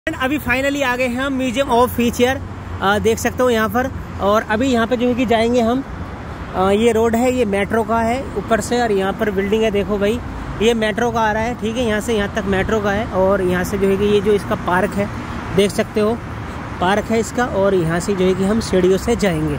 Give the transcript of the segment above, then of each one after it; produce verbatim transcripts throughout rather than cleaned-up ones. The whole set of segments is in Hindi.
अभी फाइनली आ गए हैं हम म्यूजियम ऑफ फ्यूचर, देख सकते हो यहाँ पर। और अभी यहाँ पे जो है कि जाएंगे हम, आ, ये रोड है, ये मेट्रो का है ऊपर से, और यहाँ पर बिल्डिंग है, देखो भाई ये मेट्रो का आ रहा है, ठीक है, यहाँ से यहाँ तक मेट्रो का है। और यहाँ से जो है कि ये जो इसका पार्क है, देख सकते हो पार्क है इसका, और यहाँ से जो है कि हम सीढ़ियों से जाएंगे।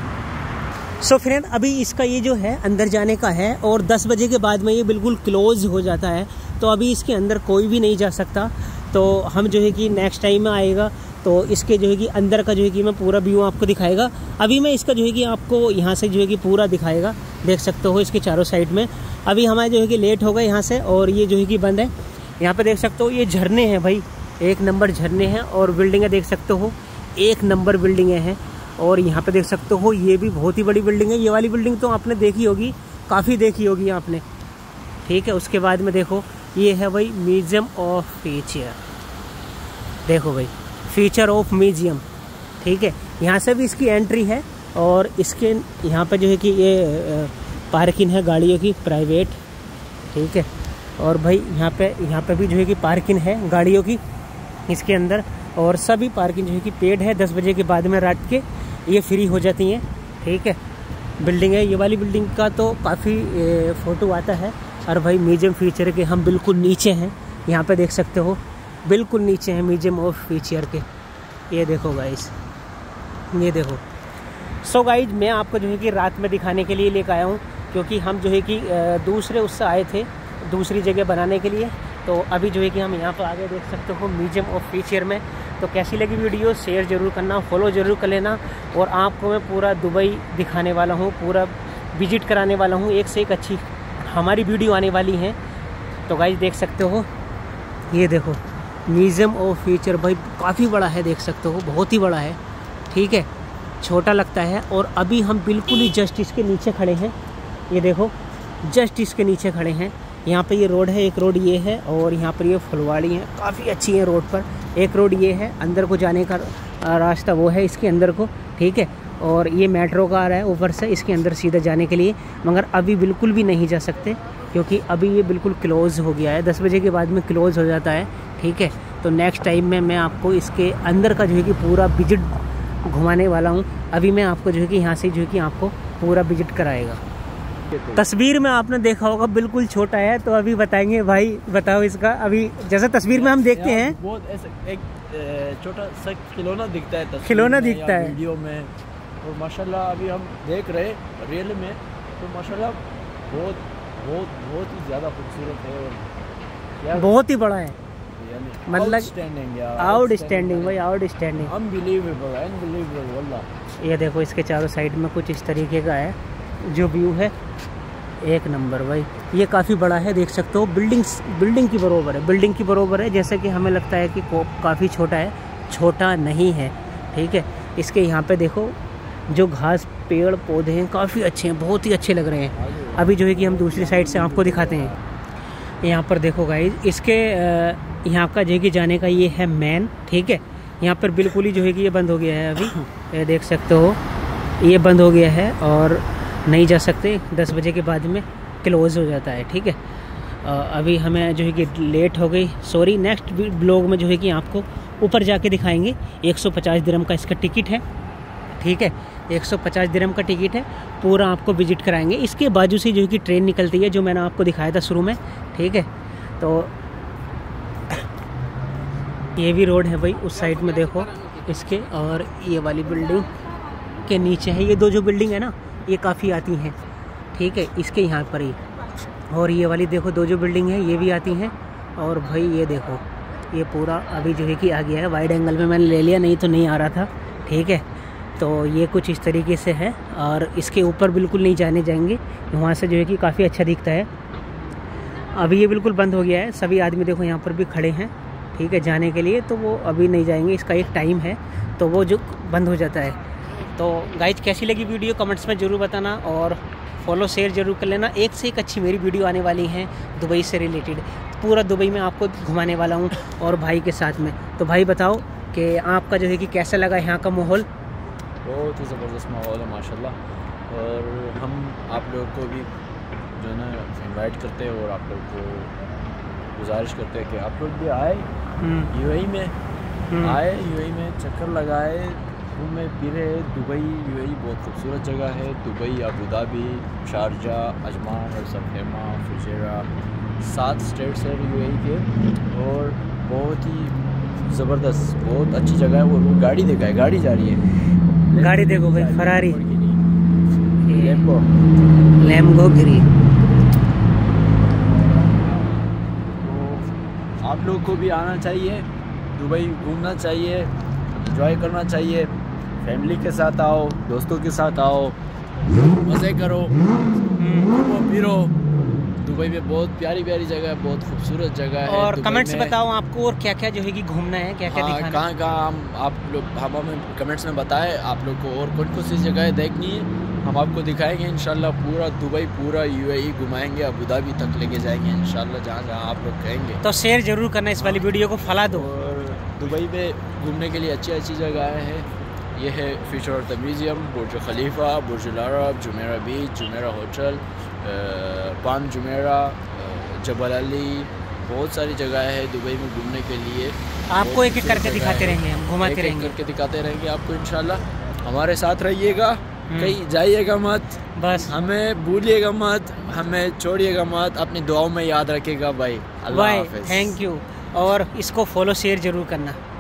सो so फ्रेंड, अभी इसका ये जो है अंदर जाने का है, और दस बजे के बाद में ये बिल्कुल क्लोज हो जाता है, तो अभी इसके अंदर कोई भी नहीं जा सकता। तो हम जो है कि नेक्स्ट टाइम में आएगा तो इसके जो है कि अंदर का जो है कि मैं पूरा व्यू आपको दिखाएगा। अभी मैं इसका जो है कि आपको यहाँ से जो है कि पूरा दिखाएगा, देख सकते हो इसके चारों साइड में। अभी हमारे जो है कि लेट हो गए यहाँ से, और ये जो है कि बंद है। यहाँ पे देख सकते हो ये झरने हैं भाई, एक नंबर झरने हैं, और बिल्डिंगें देख सकते हो एक नंबर बिल्डिंगें हैं। और यहाँ पे देख सकते हो ये भी बहुत ही बड़ी बिल्डिंग है। ये वाली बिल्डिंग तो आपने देखी होगी, काफ़ी देखी होगी आपने, ठीक है। उसके बाद में देखो ये है भाई म्यूजियम ऑफ फ्यूचर, देखो भाई फ्यूचर ऑफ म्यूजियम, ठीक है। यहाँ से भी इसकी एंट्री है, और इसके यहाँ पे जो है कि ये पार्किंग है गाड़ियों की प्राइवेट, ठीक है। और भाई यहाँ पे यहाँ पे भी जो है कि पार्किंग है गाड़ियों की इसके अंदर, और सभी पार्किंग जो है कि पेड है। दस बजे के बाद में रात के ये फ्री हो जाती हैं, ठीक है। बिल्डिंग है ये वाली, बिल्डिंग का तो काफ़ी फ़ोटो आता है। और भाई म्यूजियम फ्यूचर के हम बिल्कुल नीचे हैं, यहाँ पे देख सकते हो बिल्कुल नीचे हैं म्यूजियम ऑफ फ्यूचर के। ये देखो गाइस, ये देखो। सो गाइस, मैं आपको जो है कि रात में दिखाने के लिए लेकर आया हूँ, क्योंकि हम जो है कि दूसरे उससे आए थे दूसरी जगह बनाने के लिए। तो अभी जो है कि हम यहाँ पर आगे देख सकते हो म्यूजियम ऑफ फ्यूचर में। तो कैसी लगी वीडियो, शेयर ज़रूर करना, फॉलो ज़रूर कर लेना। और आपको मैं पूरा दुबई दिखाने वाला हूँ, पूरा विजिट कराने वाला हूँ, एक से एक अच्छी हमारी वीडियो आने वाली हैं। तो गाइस देख सकते हो, ये देखो म्यूजियम ऑफ फ्यूचर भाई काफ़ी बड़ा है, देख सकते हो बहुत ही बड़ा है, ठीक है। छोटा लगता है। और अभी हम बिल्कुल ही जस्ट इसके नीचे खड़े हैं, ये देखो जस्ट इसके नीचे खड़े हैं। यहाँ पे ये रोड है, एक रोड ये है, और यहाँ पर ये फुलवाड़ी है, काफ़ी अच्छी है रोड पर। एक रोड ये है, अंदर को जाने का रास्ता वो है इसके अंदर को, ठीक है। और ये मेट्रो का आ रहा है ऊपर से इसके अंदर सीधा जाने के लिए, मगर अभी बिल्कुल भी नहीं जा सकते, क्योंकि अभी ये बिल्कुल क्लोज़ हो गया है। दस बजे के बाद में क्लोज़ हो जाता है, ठीक है। तो नेक्स्ट टाइम में मैं आपको इसके अंदर का जो है कि पूरा विजिट घुमाने वाला हूँ। अभी मैं आपको जो है कि यहाँ से जो है कि आपको पूरा विजिट कराएगा। तस्वीर में आपने देखा होगा बिल्कुल छोटा है, तो अभी बताएंगे भाई, बताओ इसका। अभी जैसे तस्वीर में हम देखते हैं बहुत एक छोटा सा खिलौना दिखता है, खिलौना दिखता है वीडियो में, और माशाल्लाह अभी हम देख रहे रियल में, तो माशाल्लाह बहुत बहुत बहुत ही ज़्यादा खूबसूरत है, और बहुत ही बड़ा है, मतलब आउटस्टैंडिंग आउटस्टैंडिंग भाई, आउटस्टैंडिंग, अनबिलीवेबल अनबिलीवेबल वाला। ये देखो इसके चारों साइड में कुछ इस तरीके का है जो व्यू है, एक नंबर भाई। ये काफ़ी बड़ा है, देख सकते हो बिल्डिंग बिल्डिंग की बरोबर है, बिल्डिंग की बरोबर है। जैसे कि हमें लगता है कि काफ़ी छोटा है, छोटा नहीं है, ठीक है। इसके यहाँ पे देखो जो घास पेड़ पौधे हैं काफ़ी अच्छे हैं, बहुत ही अच्छे लग रहे हैं। अभी जो है कि हम दूसरी साइड से आपको दिखाते हैं। यहाँ पर देखो गाइस, इसके यहाँ का जो है कि जाने का ये है मेन, ठीक है। यहाँ पर बिल्कुल ही जो है कि ये बंद हो गया है अभी, ये देख सकते हो ये बंद हो गया है, और नहीं जा सकते, दस बजे के बाद में क्लोज़ हो जाता है, ठीक है। अभी हमें जो है कि लेट हो गई, सॉरी। नेक्स्ट ब्लॉग में जो है कि आपको ऊपर जाके दिखाएंगे। एक सौ पचास दिरहम का इसका टिकट है, ठीक है, एक सौ पचास दिरहम का टिकट है, पूरा आपको विजिट कराएंगे। इसके बाजू से जो है कि ट्रेन निकलती है, जो मैंने आपको दिखाया था शुरू में, ठीक है। तो ये भी रोड है भाई, उस साइड में देखो इसके, और ये वाली बिल्डिंग के नीचे है। ये दो जो बिल्डिंग है ना, ये काफ़ी आती हैं, ठीक है, इसके यहाँ पर ही। और ये वाली देखो दो जो बिल्डिंग है ये भी आती हैं। और भाई ये देखो ये पूरा अभी जो है कि आ गया है, वाइड एंगल में मैंने ले लिया, नहीं तो नहीं आ रहा था, ठीक है। तो ये कुछ इस तरीके से है, और इसके ऊपर बिल्कुल नहीं जाने जाएंगे, वहाँ से जो है कि काफ़ी अच्छा दिखता है। अभी ये बिल्कुल बंद हो गया है, सभी आदमी देखो यहाँ पर भी खड़े हैं, ठीक है, जाने के लिए, तो वो अभी नहीं जाएंगे, इसका एक टाइम है, तो वो जो बंद हो जाता है। तो गाइज कैसी लगी वीडियो कमेंट्स में ज़रूर बताना, और फॉलो शेयर ज़रूर कर लेना। एक से एक अच्छी मेरी वीडियो आने वाली हैं दुबई से रिलेटेड, पूरा दुबई में आपको घुमाने वाला हूँ, और भाई के साथ में। तो भाई बताओ कि आपका जो है कि कैसा लगा यहाँ का माहौल? बहुत ही ज़बरदस्त माहौल है माशाल्लाह, और हम आप लोगों को भी जो है ना इन्वाइट करते हैं, और आप लोग को गुजारिश करते हैं कि आप लोग भी आए यूएई में, आए यूएई में, चक्कर लगाए, घूमे फिरे। दुबई यूएई बहुत खूबसूरत जगह है। Dubai, Abu Dhabi, Sharjah, Ajman, सफेमा, फुजेरा, सात स्टेट्स है यूएई के, और बहुत ही ज़बरदस्त, बहुत अच्छी जगह है। वो गाड़ी देखा है, गाड़ी जा रही है, गाड़ी देखो भाई, फरारी लैम्बो लैम्बोर्गिनी। तो आप लोग को भी आना चाहिए, दुबई घूमना चाहिए, एंजॉय करना चाहिए। फैमिली के साथ आओ, दोस्तों के साथ आओ, मज़े करो, घूमो फिरो। दुबई में बहुत प्यारी प्यारी जगह है, बहुत खूबसूरत जगह है। और कमेंट्स बताओ आपको और क्या क्या जो है कि घूमना है, क्या क्या हाँ, दिखाना कहाँ कहाँ हम आप लोग हम हमें कमेंट्स में बताएं आप लोग को और कौन कौन सी जगह देखनी है, हम आपको दिखाएंगे इंशाल्लाह। पूरा दुबई, पूरा यूएई घुमाएंगे, अबू धाबी तक लेके जाएंगे इंशाल्लाह, जहाँ जहाँ आप लोग कहेंगे। तो शेयर जरूर करना इस वाली वीडियो को, फला दो। और दुबई में घूमने के लिए अच्छी अच्छी जगह है। ये है future of the museum, Burj Khalifa, Burj Al Arab, Jumeirah Beach, Jumeirah hotel, Palm Jumeirah, Jebel Ali, बहुत सारी जगह है दुबई में घूमने के लिए। आपको एक एक करके दिखाते रहेंगे, हम घुमाते एक एक रहेंगे, करके दिखाते रहेंगे आपको इंशाल्लाह। हमारे साथ रहिएगा, कहीं जाइएगा मत, बस हमें भूलिएगा मत, हमें छोड़िएगा मत, अपनी दुआओं में याद रखिएगा भाई। अल्लाह बाय, हाफिज़। Thank you. और इसको फॉलो शेयर जरूर करना।